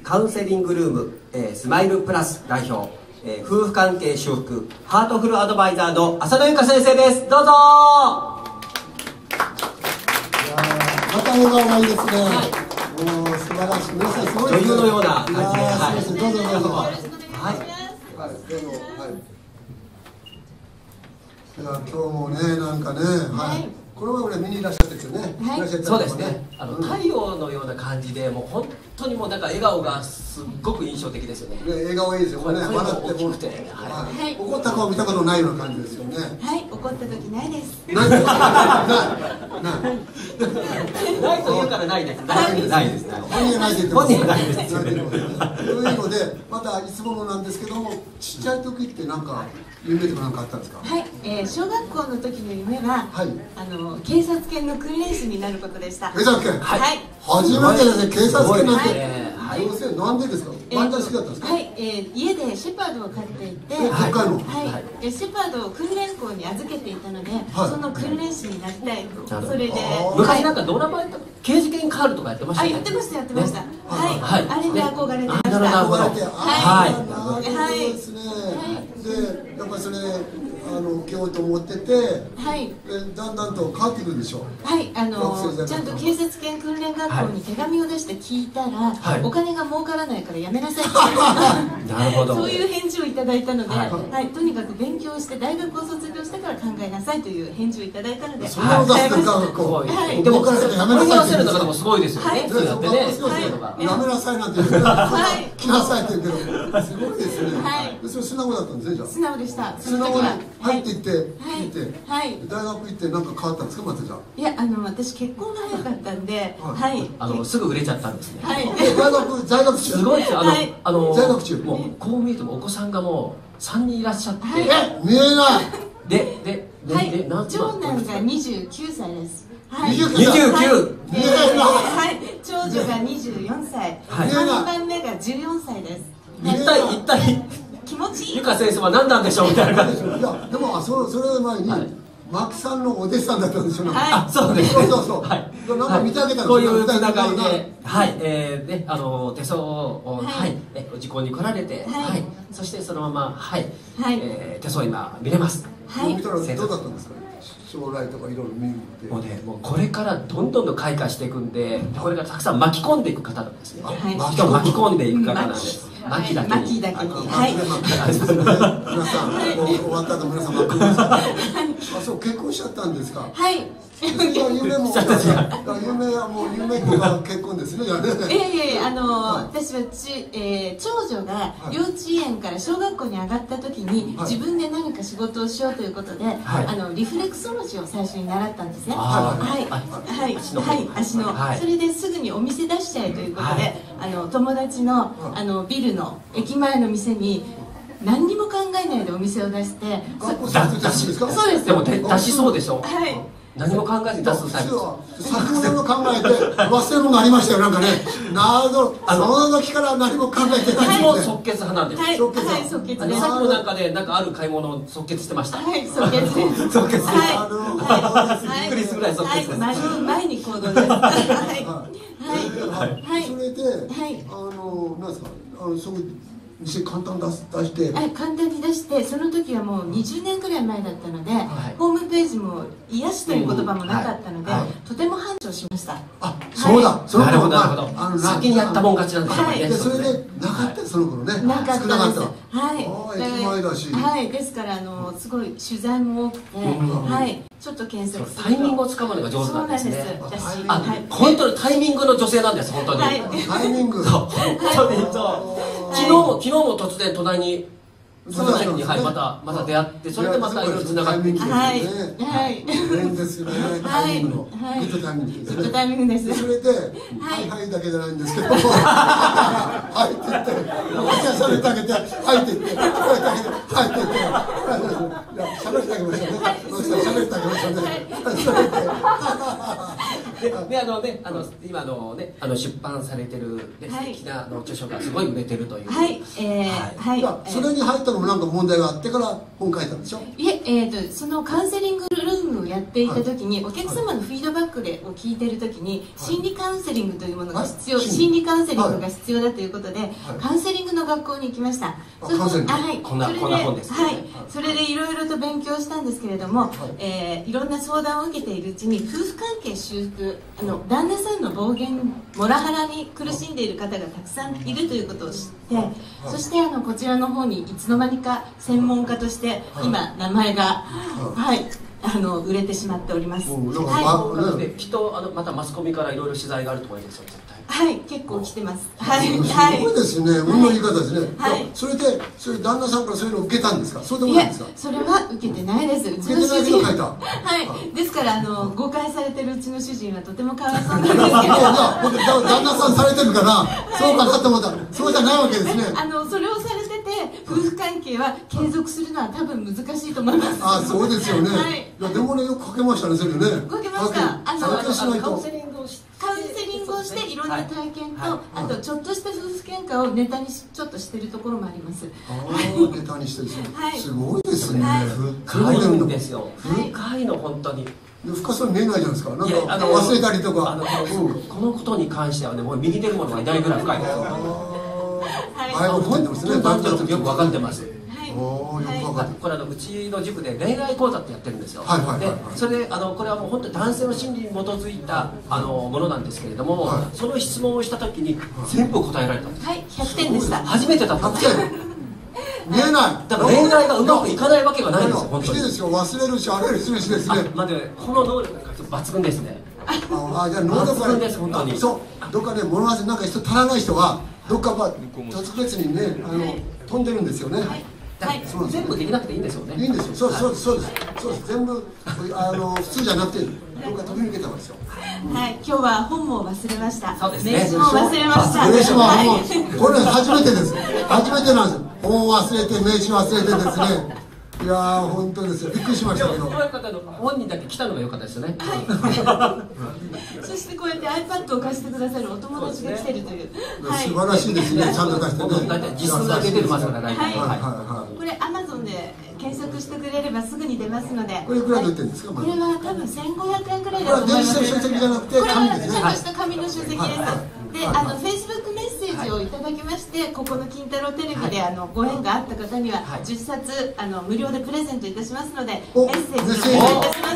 カウンセリングルーム、スマイルプラス代表、夫婦関係修復ハートフルアドバイザーの浅野由香先生です。どうぞ。 また笑顔がいいですね。もう素晴らしい。皆さんすごいですね。 女優のような感じで、はい、 どうぞどうぞ。はい。いや今日もねなんかね、はい。この前俺見にいらっしゃったですよね。 そうですね。太陽のような感じで、もう本当にもうなんか笑顔がすっごく印象的ですよね。 笑顔いいですよね。笑ってもて、怒った顔見たことないような感じですよね。 はい、怒った時ないです。 ないと言うからないです。ないです。 本人はないです。 本人はないです。 というので、またいつものなんですけども、ちっちゃい時ってなんか夢とかなんかあったんですか。 はい、小学校の時の夢は、警察犬の訓練士になることでした。 警察犬。 はい。 初めてですね、警察犬なんて。なんでですか。ワンちゃん好きだったんですか。 はい、家でシェパードを飼っていて、シェパードを訓練校に預けていたので、その訓練士になりたいと。それで昔なんかドラマやった刑事犬カールとかやってましたね。 やってましたやってました。はい。あれで憧れてました。 なるほど。 はい。ですね。でやっぱりそれ受けようと思ってて、だんだんと変わってくるでしょう。 はい、ちゃんと警察犬訓練学校に手紙を出して聞いたら、お金が儲からないからやめなさいってなるほど。 そういう返事をいただいたので、とにかく勉強して大学を卒業してから考えなさいという返事をいただいたので、 それを出す学校。 でもやめなさいっていうのがすごいですよね。そうやってね。 やめなさいなんて言うけど、来なさいって言うけど、すごいですね。それ素直だったんですね、じゃあ。 素直でした。 素直に入っていって、大学行って何か変わったんですか、またじゃあ。 いや、私結婚が早かったんで、 すぐ売れちゃったんですね。 在学中。 すごいですよ。 在学中。 もうこう見えてもお子さんがもう3人いらっしゃって。 見えない。 で、 長男が29歳です。 29。 長女が24歳。3番目が14歳です。 一体気持ちいい。 由香先生は何なんでしょうみたいな感じ。 いやでもそれ前にマキさんのお弟子さんだったんですよ。 あ、そうです。 そう。なんか見てあげたんですよ。 こういうつながりで、手相を時効に来られて、そしてそのまま手相今見れます。 見たらどうだったんですか。将来とかいろいろ見るって。 もうこれからどんどん開花していくんで、これからたくさん巻き込んでいく方なんですね。人を巻き込んでいく方なんです。巻きだけに。 皆さん終わった後皆さん巻くんですか。そう結婚しちゃったんですか。 はい。 夢はもう夢とか結婚ですね。 私は長女が幼稚園から小学校に上がった時に自分で何か仕事をしようということで、リフレクソロジーを最初に習ったんですね。足の。それですぐにお店出しちゃえということで、友達のビルの駅前の店に何にも考えないでお店を出して。 そうです。 でも出しそうでしょ。 はい。 何も考えて出すタイプ。 作文を考えて忘れ物ありましたよ。なんかね、なるほど。その時から何も考えてない。 もう即決派なんです。 即決です。 さっきもなんかでなんかある買い物を即決してました。 即決です。 即決です。 びっくりするぐらい即決です。 前に行動です。 それでなんですか。そういう店簡単に出して簡単に出して、その時はもう20年くらい前だったので、ホームページも癒しという言葉もなかったので、とても繁盛しました。 そうだ。 なるほど。先にやったもん勝ちなんですよね。 それでなかったその頃ね。 なかったです。 駅前だし。 ですからすごい取材も多くて、ちょっと検索するとタイミングをつかむのが上手なんですね。 本当にタイミングの女性なんです。本当に。 タイミング。 本当に昨日も突然隣にその時にまた出会って、それでまたいろいろつながってきて、 変ですよね。タイミングのグッドタイミングです。 グッドタイミングです。 それではいだけじゃないんですけど、はいって言って渡されてあげて、はいって言ってはいって言って、喋ってあげましたね。喋ってあげましたね。 今出版されてる素敵な著書がすごい売れてるという。 それに入ったのもなんか問題があってから本書いたんでしょ。 いえ、そのカウンセリングルームをやっていた時に、お客様のフィードバックを聞いている時に、心理カウンセリングというものが必要、心理カウンセリングが必要だということで、カウンセリングの学校に行きました。 こんな本です。 それでいろいろと勉強したんですけれども、いろんな相談を受けているうちに、夫婦関係修復、旦那さんの暴言、モラハラに苦しんでいる方がたくさんいるということを知って、そしてこちらの方にいつの間にか専門家として今名前が売れてしまっております。 きっとまたマスコミからいろいろ取材があると思いますよ。 はい、結構来てます。 すごいですね。運の言い方ですね。それで旦那さんからそういうのを受けたんですか。そうでもないんですか。 それは受けてないです。うちの主人。ですから誤解されてるうちの主人はとてもかわいそうなんですけど。 僕旦那さんされてるからそうかなと思ったらそうじゃないわけですね。 それをされてて夫婦関係は継続するのは多分難しいと思います。 そうですよね。いやでもねよく書けましたねそれね。 書けました。 カウンセリングをしていろんな体験と、あとちょっとした夫婦喧嘩をネタにちょっとしてるところもあります。 ネタにしてる。すごいですね。 深いんですよ。深いの本当に。 深そうに見えないじゃないですか。なんか忘れたりとか。 このことに関してはね、もう右出るものがいないぐらい深いですよ。男女とよく分かってます。これうちの塾で恋愛講座ってやってるんですよ。でそれでこれはもう本当に男性の心理に基づいたものなんですけれども、その質問をした時に全部答えられたんです。 はい、100点でした。 初めてだったんですよ。 見えない。 だから恋愛がうまくいかないわけがないんですよ。本当に。 ですよ。忘れるしあれするしですね。 この能力が抜群ですね。 じゃあ能力がです。本当に。 そう。どっかね物忘れなんか人足らない人はどっか特別にね飛んでるんですよね。 全部できなくていいんですよね。 いいんですよ。そうです。全部普通じゃなくてどっか飛び抜けてますよ。 はい、今日は本も忘れました。 そうですね。 名刺も忘れました。 名刺もこれ初めてです。初めてなんです。本を忘れて名刺忘れてですね。いやー本当ですよ。びっくりしましたけど。 そういう方の本人だけ来たのが良かったですよね。 そしてこうやって iPad を貸してくださるお友達が来てるという。 素晴らしいですね。ちゃんと貸してね。 大体実数が出てますから大体。 これ Amazon で検索してくれればすぐに出ますので。 これいくらで売ってるんですか。 これは多分1500円くらいだと思います。 これは電子書籍じゃなくて紙ですね。 ちゃんとした紙の書籍です。で、Facebook メッセージをいただきまして、ここの金太郎テレビでご縁があった方には10冊無料でプレゼントいたしますので、メッセージをお願いいたします。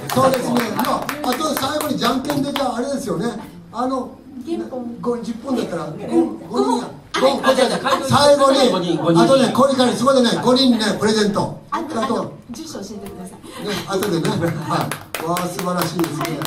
そうですね。あと最後にじゃんけんでじゃあれですよね。10本だったら5人。最後にあとねこれからそこでね5人にねプレゼント。 あと住所教えてください。 あとでね。わあ素晴らしいですね。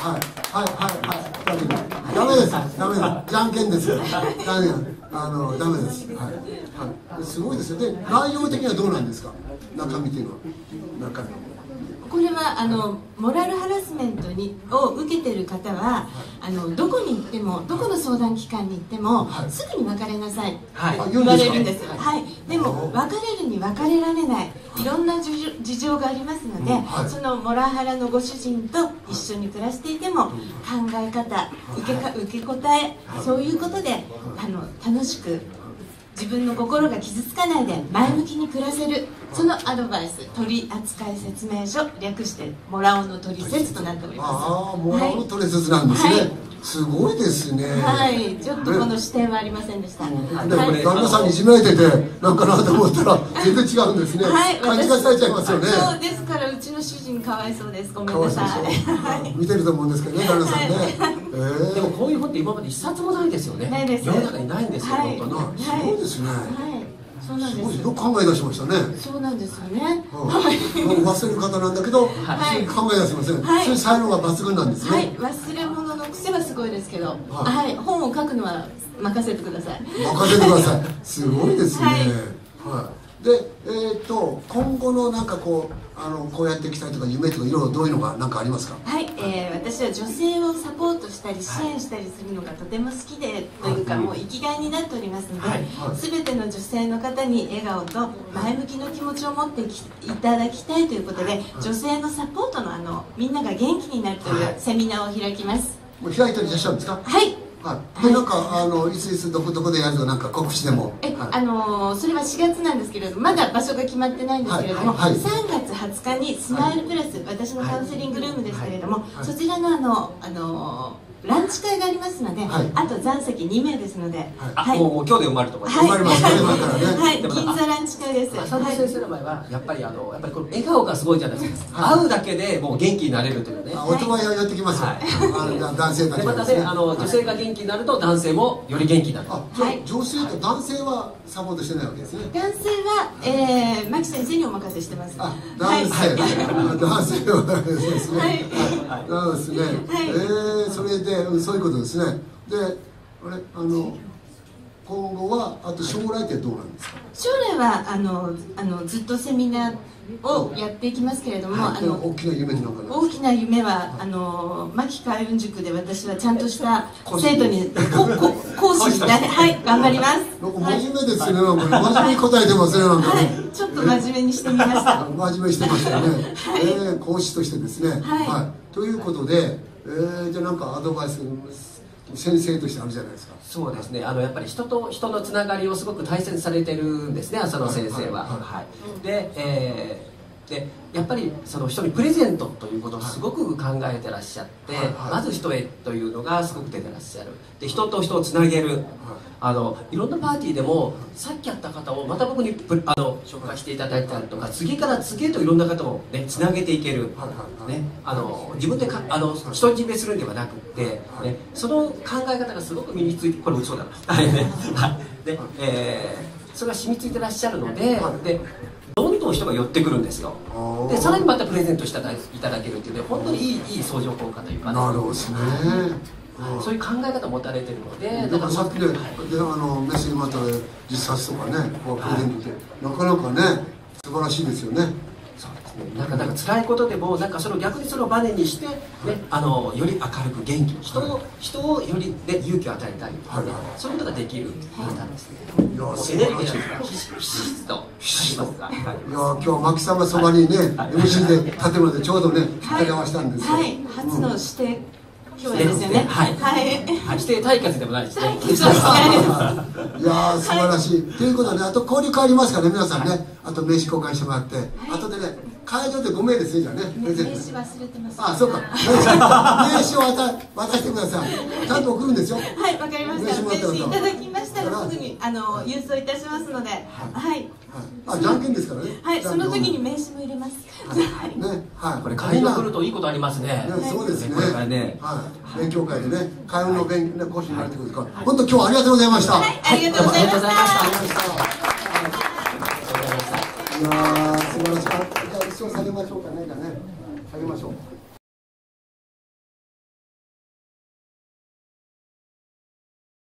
ダメです。じゃんけんです。ダメです。すごいですよ。で内容的にはどうなんですか。中身っていうのは中身。 これはモラルハラスメントを受けている方はどこに行ってもどこの相談機関に行っても、すぐに別れなさいって言われるんです。でも別れるに別れられないいろんな事情がありますので、そのモラハラのご主人と一緒に暮らしていても考え方受け答えそういうことで楽しく自分の心が傷つかないで前向きに暮らせるそのアドバイス取扱説明書略してモラオの取説となっております。 モラオの取説なんですね。すごいですね。 ちょっとこの視点はありませんでした。 旦那さんにいじめられててなんかなと思ったら全然違うんですね。勘違いされちゃいますよね。 そうですからうちの主人かわいそうです。ごめんなさい。 見てると思うんですけどね旦那さんね。 でもこういう本って今まで一冊もないですよね。 ないです。 世の中にないんですよ。本当に。 すごいですね。 そうなんです。 よく考え出しましたね。 そうなんですよね。 忘れる方なんだけど、考え出しません。そういう才能が抜群なんですね。 忘れ物の癖はすごいですけど、本を書くのは任せてください。 任せてください。すごいですね。で、今後のなんかこうやっていきたいとか夢とかいろいろどういうのがなんかありますか。 私は女性をサポートしたり支援したりするのがとても好きでというかもう生きがいになっておりますので、全ての女性の方に笑顔と前向きの気持ちを持っていただきたいということで、女性のサポートのみんなが元気になるというセミナーを開きます。 もう開いていらっしゃるんですか？ はい。 はい。で、なんかいつどこでやるとなんか告知でも。 それは4月なんですけれども、まだ場所が決まってないんですけれども、3月20日にスマイルプラス、私のカウンセリングルームですけれども、そちらのランチ会がありますので、あと残席2名ですので、 もう今日で埋まると思います。 埋まりますね。 はい、銀座ランチ会です。 佐藤先生の場合はやっぱりこの笑顔がすごいじゃないですか。会うだけでもう元気になれるというね。 お友達は寄ってきますよ。男性たち。 またね、女性が元気になると男性もより元気になる。 女性と男性はサポートしてないわけですね。 男性は牧先生にお任せしてます。 男性はですね。なんですね。それでそういうことですね。で、今後はあと将来ってどうなんですか？ 将来はずっとセミナーをやっていきますけれども、 大きな夢って何か大きな夢は牧海運塾で私はちゃんとした生徒に講師になれ、頑張ります。 真面目ですね。真面目に答えてますね。なんかね。 ちょっと真面目にしてみました。 真面目にしてましたよね。講師としてですね。ということで、じゃあなんかアドバイス先生としてあるじゃないですか。 そうですね。やっぱり人と人のつながりをすごく大切にされてるんですね、浅野先生は。で、やっぱりその人にプレゼントということをすごく考えてらっしゃって、まず人へというのがすごく出てらっしゃる。で、人と人をつなげる。いろんなパーティーでもさっき会った方をまた僕に紹介していただいたりとか、次から次へといろんな方をねつなげていける。ね、自分で独り占めするんではなくて、ね、その考え方がすごく身について、これ嘘だな。で、それが染みついてらっしゃるので、どんどん人が寄ってくるんですよ。で、さらにまたプレゼントしていただけるっていうね、本当にいい相乗効果というかね。 なるほどですね。 そういう考え方を持たれてるので、 だからさっきでメッセージまた実冊とかね、プレゼントってなかなかね素晴らしいですよね。 そうですね。なんか辛いことでも逆にそのバネにしてね、より明るく元気、人をよりね勇気を与えたり、そういうことができる方ですね。エネルギーがひしひしと。 いや今日牧さんがそばにね MC で立てるのでちょうどね引っ掛けしたんですよ。 初の指定共演ですよね。 指定対決でもないですね。 いや素晴らしい。ということであと交流会ありますからね、皆さんね、あと名刺交換してもらって、あとでね会場で5名ですね。じゃあね名刺忘れてます。 そうか。名刺を渡してください。ちゃんと送るんですよ。 はい、わかりました。名刺いただきましたらすぐに郵送いたしますので、 じゃんけんですからね。 はい、その時に名刺も入れます。 これ会場来るといいことありますね。 そうですね。 これからね。 勉強会でね、会話の講師になれてくるから、本当今日はありがとうございました。 ありがとうございました。 いや素晴らしかった。じゃあ一緒に下げましょうかね。下げましょう。